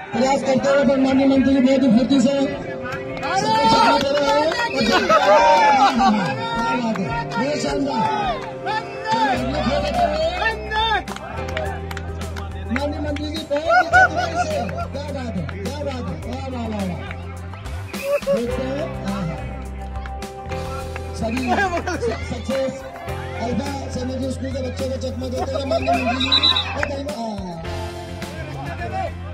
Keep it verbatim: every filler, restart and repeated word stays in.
प्रयास करते हुए पर माननीय मंत्री जी बहुत ही फुर्ती से बहुत शानदार माननीय मंत्री जी बहुत ही से क्या बात है क्या बात है वाह वाह वाह वाह देखते हैं सभी सक्सेस अल्फा सेनेटरी स्कूल के बच्चों को चकमा देते हुए माननीय मंत्री जी